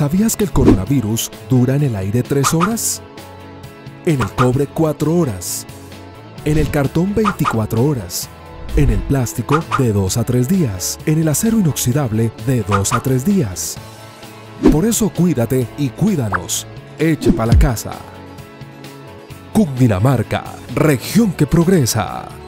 ¿Sabías que el coronavirus dura en el aire 3 horas? En el cobre 4 horas. En el cartón 24 horas. En el plástico de 2 a 3 días. En el acero inoxidable de 2 a 3 días. Por eso cuídate y cuídanos. Eche pa' la casa. Cundinamarca, región que progresa.